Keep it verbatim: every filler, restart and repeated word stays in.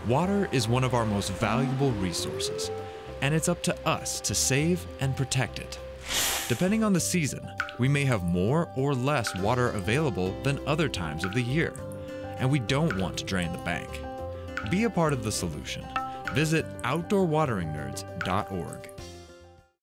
Water is one of our most valuable resources, and it's up to us to save and protect it. Depending on the season, we may have more or less water available than other times of the year, and we don't want to drain the bank. Be a part of the solution. Visit outdoor watering nerds dot org.